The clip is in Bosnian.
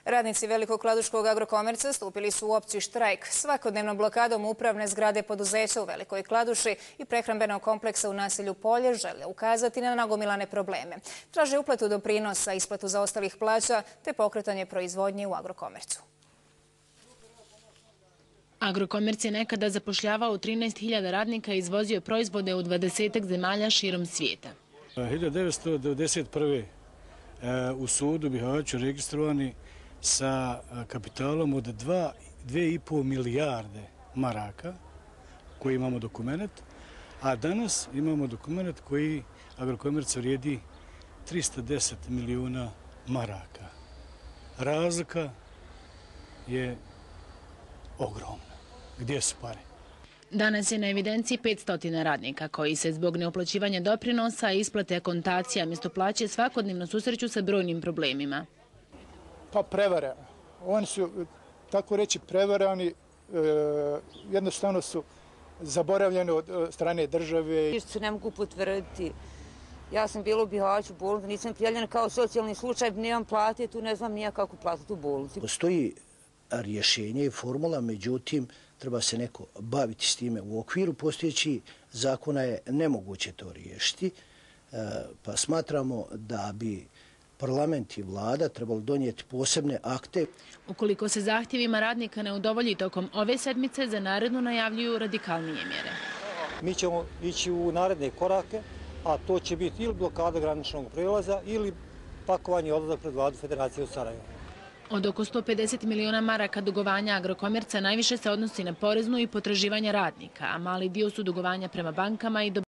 Radnici Velikog Kladuškog Agrokomerca stupili su u opći štrajk. Svakodnevnom blokadom upravne zgrade poduzeća u Velikoj Kladuši i prehrambenog kompleksa u naselju Polje žele ukazati na nagomilane probleme. Traže uplatu doprinosa, isplatu zaostalih plaća te pokretanje proizvodnje u Agrokomercu. Agrokomerc je nekada zapošljavao 13.000 radnika i izvozio proizvode u 20 zemalja širom svijeta. 1991. u sudu Bihaću registrovani sa kapitalom od 2,5 milijarde maraka koji imamo dokument, a danas imamo dokument koji Agrokomerca vrijedi 310 milijuna maraka. Razlika je ogromna. Gdje su pare? Danas je na evidenciji 500 radnika koji se zbog neuplaćivanja doprinosa i isplate akontacija mjesto plaće svakodnevno susreću sa brojnim problemima. Pa prevare. Oni su, tako reći, prevarani, jednostavno su zaboravljeni od strane države. Ništa se ne mogu potvrditi. Ja sam bila u Bihaću bolnicu, nisam prijavljena kao socijalni slučaj, nemam plate, tu ne znam nija kako platiti u bolnici. Postoji rješenje i formula, međutim, treba se neko baviti s time. U okviru postojećih zakona je nemoguće to riješiti, pa smatramo da bi parlament i vlada trebali donijeti posebne akte. Ukoliko se zahtjevima radnika ne udovolji tokom ove sedmice, za narednu najavljuju radikalnije mjere. Mi ćemo ići u naredne korake, a to će biti ili blokada graničnog prijelaza ili pakovanje odlazak pred vladu Federacije u Sarajevu. Od oko 150 milijuna maraka dugovanja Agrokomerca najviše se odnosi na poreznu i potraživanja radnika, a mali dio su dugovanja prema bankama i